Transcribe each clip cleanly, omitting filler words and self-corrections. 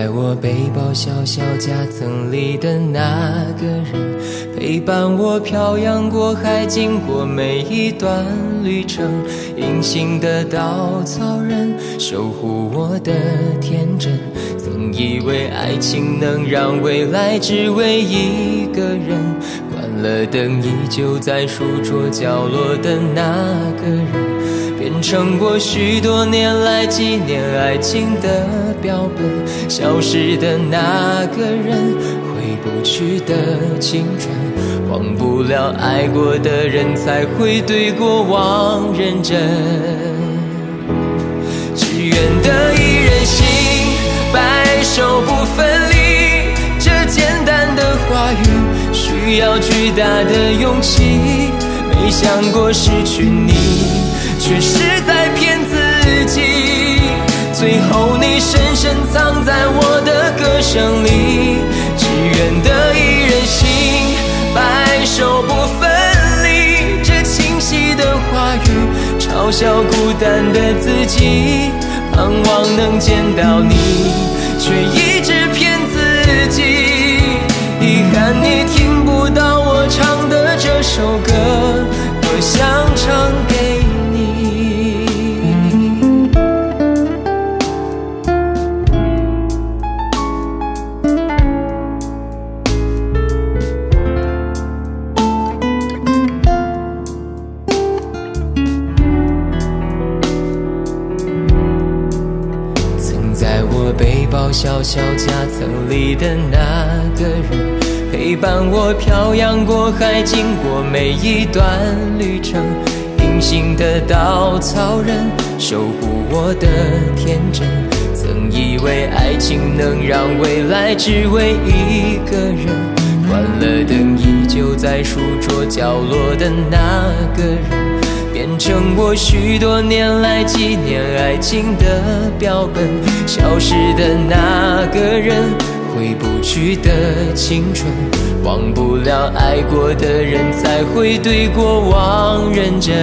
在我背包小小夹层里的那个人，陪伴我漂洋过海，经过每一段旅程。隐形的稻草人，守护我的天真。曾以为爱情能让未来只为一个人，关了灯依旧在书桌角落的那个人，变成我许多年来纪念爱情的标本。消失的那个人，回不去的青春，忘不了爱过的人，才会对过往认真。只愿得一人心，白首不分离。这简单的话语，需要巨大的勇气。没想过失去你，却是在骗自己。最后你深深藏在我的歌声里。只愿得一人心，白首不分离。这清晰的话语，嘲笑孤单的自己。盼望能见到你，却一直骗自己。遗憾你听不到我唱的这首歌，多想唱给你。在我背包小小夹层里的那个人，陪伴我漂洋过海，经过每一段旅程。隐形的稻草人，守护我的天真。曾以为爱情能让未来只为一个人，关了灯依旧在书桌角落的那个人，变成我许多年来纪念爱情的标本。消失的那个人，回不去的青春，忘不了爱过的人，才会对过往认真。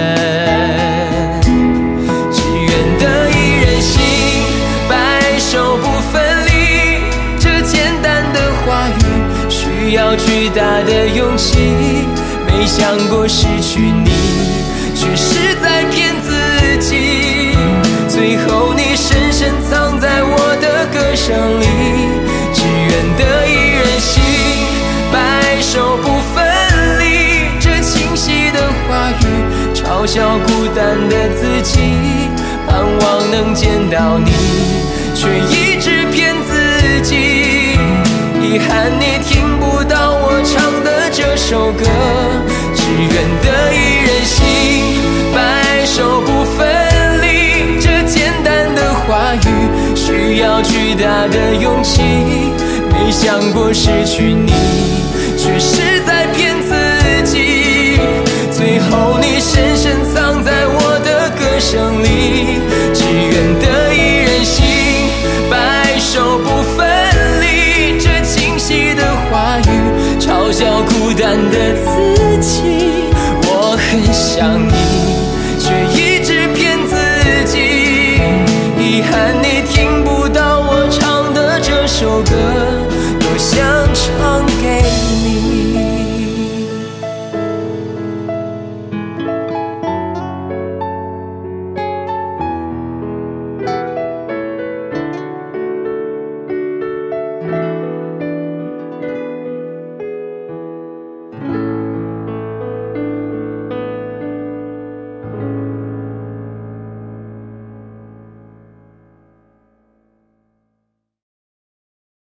只愿得一人心，白首不分离。这简单的话语，需要巨大的勇气。没想过失去你，却是在骗自己。最后你深深藏在我的歌声里。只愿得一人心，白首不分离。这清晰的话语，嘲笑孤单的自己。盼望能见到你，却一直骗自己。遗憾你听不到我唱的这首歌。只愿得一人心，白首不分离。这简单的话语，需要巨大的勇气。没想过失去你，却是在骗自己。最后你深深藏在我的歌声里。只愿得一人心，白首不分离。这清晰的话语，嘲笑孤单的自己。我很想你，却一直骗自己。遗憾你听不到我唱的这首歌，多想